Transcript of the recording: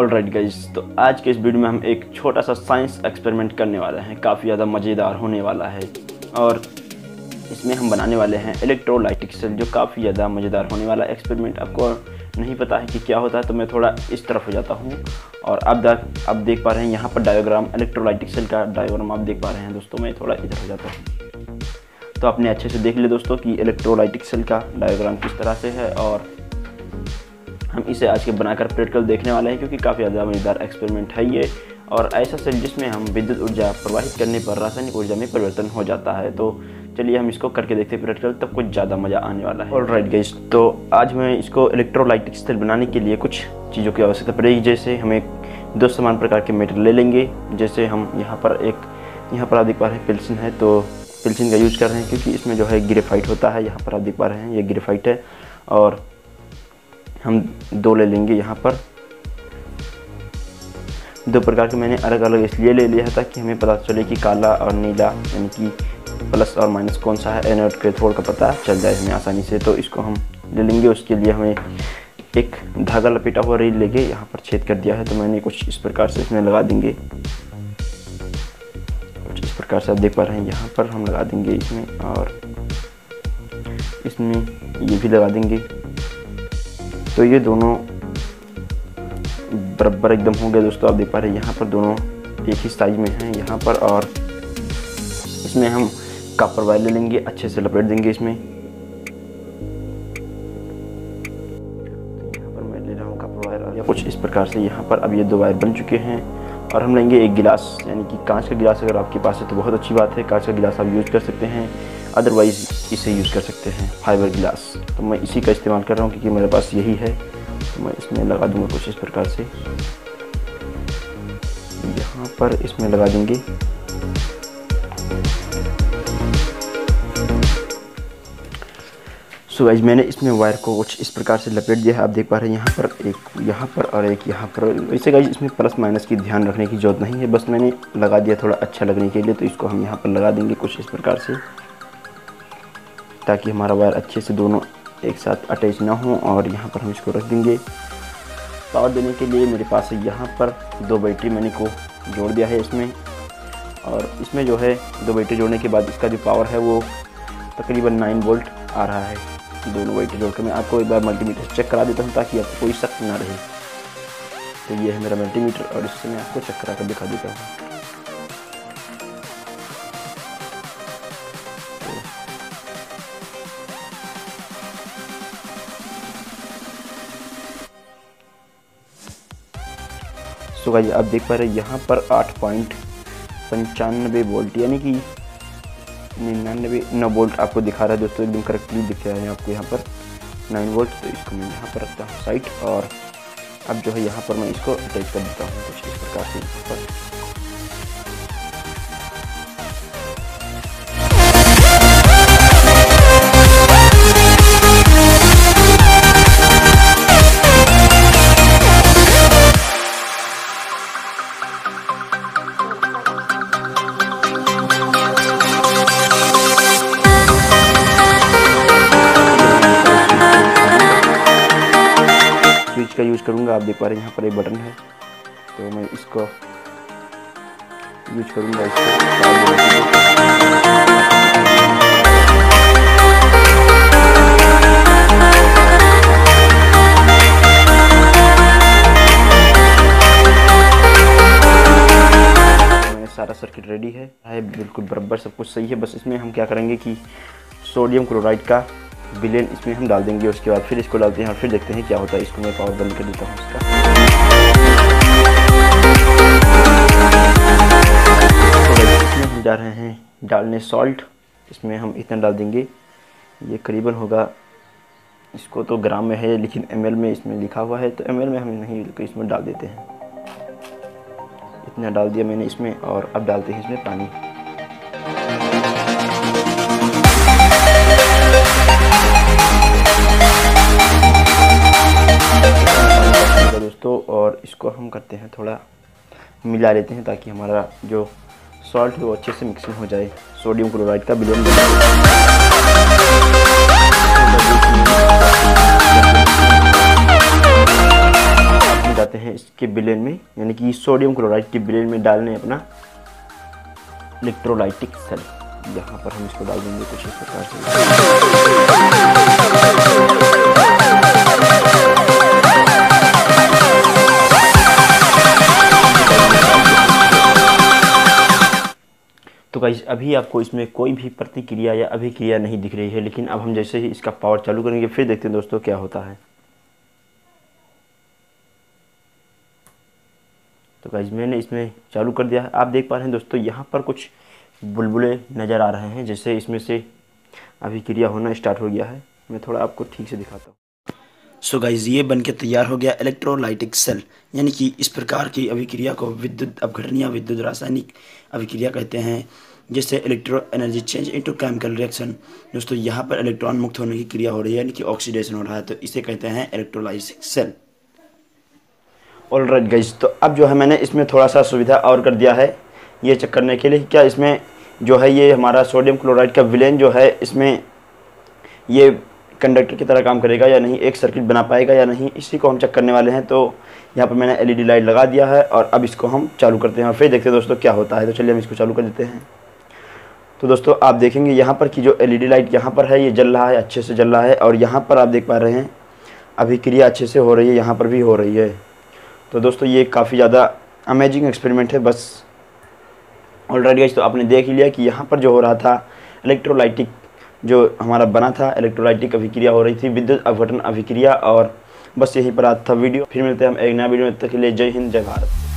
Alright guys, तो आज के इस वीडियो में हम एक छोटा सा साइंस एक्सपेरिमेंट करने वाले हैं। काफ़ी ज़्यादा मज़ेदार होने वाला है और इसमें हम बनाने वाले हैं इलेक्ट्रोलाइटिक सेल, जो काफ़ी ज़्यादा मज़ेदार होने वाला एक्सपेरिमेंट। आपको नहीं पता है कि क्या होता है, तो मैं थोड़ा इस तरफ हो जाता हूँ और आप देख पा रहे हैं यहाँ पर डायग्राम, इलेक्ट्रोलाइटिक सेल का डायग्राम आप देख पा रहे हैं दोस्तों। मैं थोड़ा इधर हो जाता हूँ तो आपने अच्छे से देख लिया दोस्तों कि इलेक्ट्रोलाइटिक सेल का डायग्राम किस तरह से है, और हम इसे आज के बनाकर प्रैक्टिकल देखने वाले हैं, क्योंकि काफ़ी ज़्यादा मज़ेदार एक्सपेरिमेंट है ये। और ऐसा सेल जिसमें हम विद्युत ऊर्जा प्रवाहित करने पर रासायनिक ऊर्जा में परिवर्तन हो जाता है। तो चलिए हम इसको करके देखते हैं प्रैक्टिकल, तब कुछ ज़्यादा मज़ा आने वाला है। ऑलराइट गाइस, तो आज हमें इसको इलेक्ट्रोलाइटिक सेल बनाने के लिए कुछ चीज़ों की आवश्यकता पड़ेगी। जैसे हम दो समान प्रकार के मेटेरियल ले लेंगे। जैसे हम यहाँ पर आप देख पा रहे हैं पिल्सिन है, तो पिल्सिन का यूज़ कर रहे हैं क्योंकि इसमें जो है ग्रेफाइट होता है। यहाँ पर आप देख पा रहे हैं ये ग्रेफाइट है, और हम दो ले लेंगे। यहाँ पर दो प्रकार के मैंने अलग अलग इसलिए ले लिया है ताकि हमें पता चले कि काला और नीला, यानी कि प्लस और माइनस कौन सा है, एनोड कैथोड का पता चल जाए हमें आसानी से। तो इसको हम ले लेंगे। उसके लिए हमें एक धागा लपेटा हुआ रील लेके यहाँ पर छेद कर दिया है, तो मैंने कुछ इस प्रकार से इसमें लगा देंगे। कुछ इस प्रकार से आप देख पा रहे हैं, यहाँ पर हम लगा देंगे इसमें, और इसमें ये भी लगा देंगे। तो ये दोनों बराबर एकदम हो गए दोस्तों। आप देख पा रहे हैं यहाँ पर दोनों एक ही साइज में हैं यहाँ पर। और इसमें हम कॉपर वायर ले लेंगे, अच्छे से लपेट देंगे इसमें। यहाँ पर मैं ले रहा हूँ कॉपर वायर, या कुछ इस प्रकार से। यहाँ पर अब ये दो वायर बन चुके हैं, और हम लेंगे एक गिलास, यानी कि कांच का गिलास। अगर आपके पास है तो बहुत अच्छी बात है, कांच का गिलास आप यूज़ कर सकते हैं, अदरवाइज़ इसे यूज़ कर सकते हैं फाइबर गिलास। तो मैं इसी का इस्तेमाल कर रहा हूँ क्योंकि मेरे पास यही है। तो मैं इसमें लगा दूंगा कुछ इस प्रकार से। यहाँ पर इसमें लगा देंगे। सो गाइस, मैंने इसमें वायर को कुछ इस प्रकार से लपेट दिया है। आप देख पा रहे हैं यहाँ पर एक यहाँ पर और एक यहाँ पर। वैसे गाइस इसमें प्लस माइनस की ध्यान रखने की जरूरत नहीं है, बस मैंने लगा दिया थोड़ा अच्छा लगने के लिए। तो इसको हम यहाँ पर लगा देंगे कुछ इस प्रकार से, ताकि हमारा वायर अच्छे से दोनों एक साथ अटैच ना हो। और यहाँ पर हम इसको रख देंगे। पावर देने के लिए मेरे पास है यहाँ पर दो बैटरी, मैंने को जोड़ दिया है इसमें। और इसमें जो है दो बैटरी जोड़ने के बाद इसका जो पावर है वो तकरीबन 9 वोल्ट आ रहा है। दोनों बैटरी जोड़कर मैं आपको एक बार मल्टीमीटर से चेक करा देता हूँ ताकि आपको कोई शक ना रहे। तो ये है मेरा मल्टीमीटर, और इससे मैं आपको चेक करा कर दिखा देता हूँ। सो गाइस, आप देख पा रहे हैं यहाँ पर 8.95 वोल्ट, यानी कि 9 वोल्ट आपको दिखा रहा है दोस्तों। एकदम करेक्टली दिख रहा है आपको यहाँ पर 9 वोल्ट। तो इसको मैं यहाँ पर रखता हूँ साइड, और अब जो है यहाँ पर मैं इसको अटैच कर देता हूँ कुछ इस प्रकार से यहाँ पर। स्विच का यूज़ करूँगा। आप देख पा रहे हैं यहाँ पर एक बटन है, तो मैं इसको यूज करूँगा। सारा सर्किट रेडी है बिल्कुल बराबर, सब कुछ सही है। बस इसमें हम क्या करेंगे कि सोडियम क्लोराइड का विलेन इसमें हम डाल देंगे। उसके बाद फिर इसको डालते हैं और फिर देखते हैं क्या होता है। इसको मैं पावर बंद कर देता हूँ इसका। तो इसमें हम जा रहे हैं डालने सॉल्ट। इसमें हम इतना डाल देंगे, ये करीबन होगा, इसको तो ग्राम में है लेकिन ml में इसमें लिखा हुआ है, तो ml में हम नहीं, तो इसमें डाल देते हैं। इतना डाल दिया मैंने इसमें, और अब डालते हैं इसमें पानी। दोस्तों, और इसको हम करते हैं थोड़ा मिला लेते हैं ताकि हमारा जो सॉल्ट है वो अच्छे से मिक्सिंग हो जाए सोडियम क्लोराइड का विलेन। हम जाते हैं इसके विलेन में, यानी कि सोडियम क्लोराइड के विलेन में डालने अपना इलेक्ट्रोलाइटिक सेल। यहाँ पर हम इसको डाल देंगे कुछ इस प्रकार से। तो गाइस अभी आपको इसमें कोई भी प्रतिक्रिया या अभिक्रिया नहीं दिख रही है, लेकिन अब हम जैसे ही इसका पावर चालू करेंगे फिर देखते हैं दोस्तों क्या होता है। तो गाइस मैंने इसमें चालू कर दिया है। आप देख पा रहे हैं दोस्तों यहाँ पर कुछ बुलबुले नज़र आ रहे हैं, जैसे इसमें से अभिक्रिया होना स्टार्ट हो गया है। मैं थोड़ा आपको ठीक से दिखाता हूँ। सो गाइस ये बनके तैयार हो गया इलेक्ट्रोलाइटिक सेल, यानी कि इस प्रकार की अभिक्रिया को विद्युत अपघटन या विद्युत रासायनिक अभिक्रिया कहते हैं, जिससे electro energy change into chemical reaction. दोस्तों यहाँ पर इलेक्ट्रॉन मुक्त होने की क्रिया हो रही है, यानी कि ऑक्सीडेशन हो रहा है, तो इसे कहते हैं इलेक्ट्रोलाइटिक सेल। ऑलराइट गाइस, तो अब जो है मैंने इसमें थोड़ा सा सुविधा और कर दिया है ये चेक करने के लिए क्या इसमें जो है ये हमारा सोडियम क्लोराइड का विलेन जो है इसमें ये कंडक्टर की तरह काम करेगा या नहीं, एक सर्किट बना पाएगा या नहीं, इसी को हम चेक करने वाले हैं। तो यहाँ पर मैंने एलईडी लाइट लगा दिया है और अब इसको हम चालू करते हैं और फिर देखते हैं दोस्तों क्या होता है। तो चलिए हम इसको चालू कर देते हैं। तो दोस्तों आप देखेंगे यहाँ पर कि जो एलईडी लाइट यहाँ पर है ये जल रहा है, अच्छे से जल रहा है, और यहाँ पर आप देख पा रहे हैं अभिक्रिया अच्छे से हो रही है, यहाँ पर भी हो रही है। तो दोस्तों ये काफ़ी ज़्यादा अमेजिंग एक्सपेरिमेंट है बस। ऑलरेडी गाइस तो आपने देख ही लिया कि यहाँ पर जो हो रहा था इलेक्ट्रोलाइटिक जो हमारा बना था, इलेक्ट्रोलाइटिक अभिक्रिया हो रही थी, विद्युत अपघटन अभिक्रिया। और बस यहीं पर आज था वीडियो, फिर मिलते हैं हम एक नया वीडियो में। तब तक के लिए जय हिंद जय भारत।